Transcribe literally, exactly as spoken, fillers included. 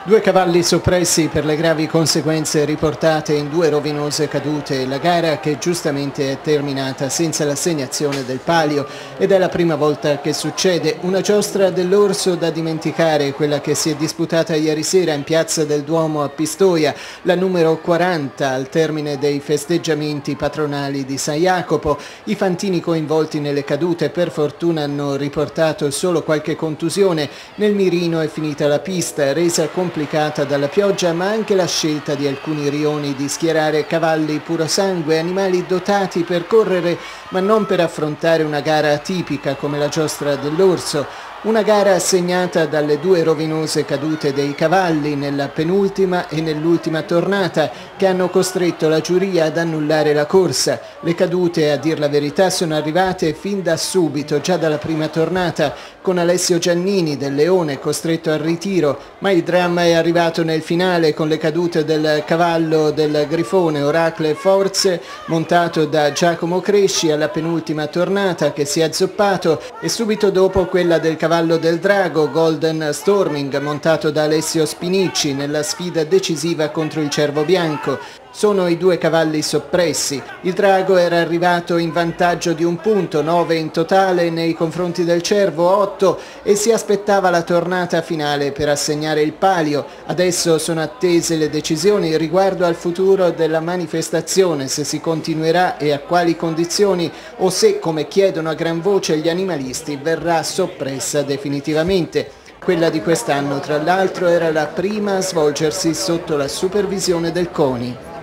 Due cavalli soppressi per le gravi conseguenze riportate in due rovinose cadute. La gara, che giustamente è terminata senza l'assegnazione del palio, ed è la prima volta che succede. Una giostra dell'orso da dimenticare, quella che si è disputata ieri sera in piazza del Duomo a Pistoia, la numero quaranta al termine dei festeggiamenti patronali di San Jacopo. I fantini coinvolti nelle cadute per fortuna hanno riportato solo qualche contusione. Nel mirino è finita la pista, resa complicata complicata dalla pioggia, ma anche la scelta di alcuni rioni di schierare cavalli purosangue, animali dotati per correre ma non per affrontare una gara atipica come la giostra dell'orso. Una gara segnata dalle due rovinose cadute dei cavalli nella penultima e nell'ultima tornata, che hanno costretto la giuria ad annullare la corsa. Le cadute, a dir la verità, sono arrivate fin da subito, già dalla prima tornata, con Alessio Giannini del Leone costretto al ritiro, ma il dramma è arrivato nel finale con le cadute del cavallo del Grifone Oracle Forze, montato da Giacomo Cresci alla penultima tornata, che si è azzoppato, e subito dopo quella del cavallo del Drago Golden Storming, montato da Alessio Spinicci nella sfida decisiva contro il Cervo Bianco. Sono i due cavalli soppressi. Il Drago era arrivato in vantaggio di un punto, nove in totale nei confronti del Cervo, otto, e si aspettava la tornata finale per assegnare il palio. Adesso sono attese le decisioni riguardo al futuro della manifestazione, se si continuerà e a quali condizioni, o se, come chiedono a gran voce gli animalisti, verrà soppressa definitivamente. Quella di quest'anno, tra l'altro, era la prima a svolgersi sotto la supervisione del CONI.